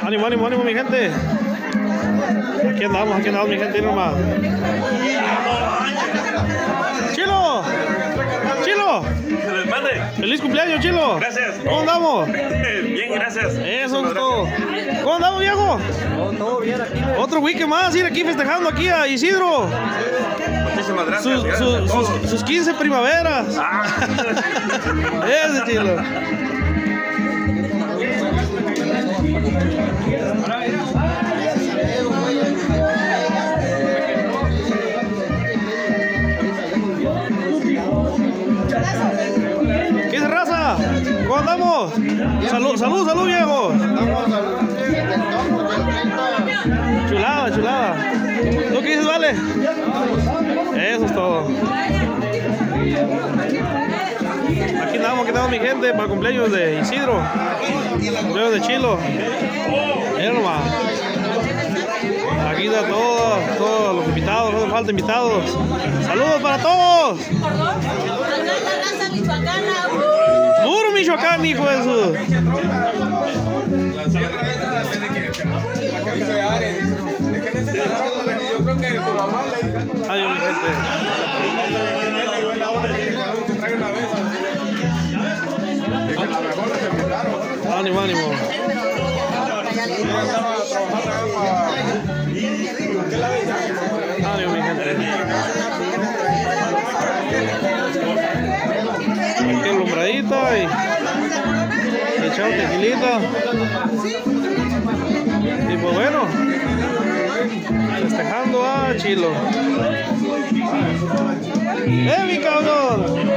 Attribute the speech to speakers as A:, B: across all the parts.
A: Ánimo, ánimo, ánimo, mi gente. Aquí andamos, mi gente, nomás. ¡Chilo! ¡Chilo! ¡Feliz cumpleaños, Chilo!
B: Gracias.
A: ¿Cómo andamos?
B: Bien, gracias.
A: Eso es todo. ¿Cómo andamos, viejo?
C: Todo bien aquí.
A: Otro weekend más, ir aquí festejando aquí a Isidro.
B: Muchísimas gracias.
A: Sus 15 primaveras. Ese Chilo. ¿Qué es raza? ¿Cómo andamos? Salud, viejo. Chulada, chulada. ¿Tú qué dices, vale? Eso es todo. Aquí andamos, mi gente, para el cumpleaños de Isidro. Cumpleaños de Chilo. Miren nomás. Aquí está todos los invitados, no hace falta invitados. Saludos para todos. Puro Michoacán, hijo de su. Adiós, mi gente. Ánimo, ánimo. Ánimo, mi gente. Aquí alumbradita y echado tequilita. Y pues bueno, festejando a Chilo. Mi cabrón!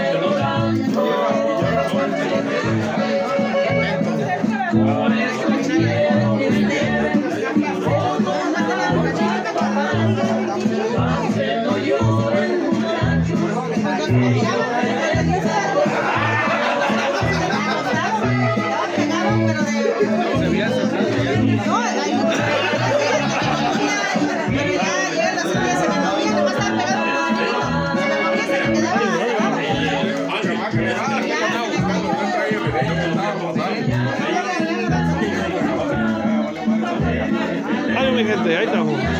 A: Ay, mi gente, ahí estamos.